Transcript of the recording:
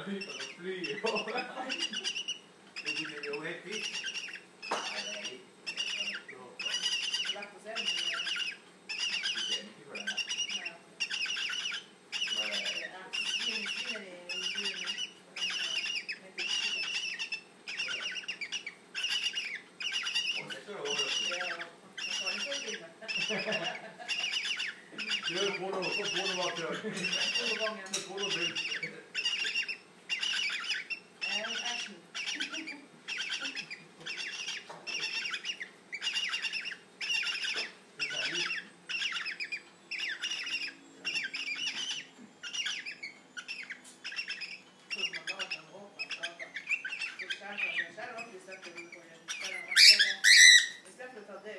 Con lo frío. E quindi lo metti? L'acqua sempre. Io buono va per buono per Esempio,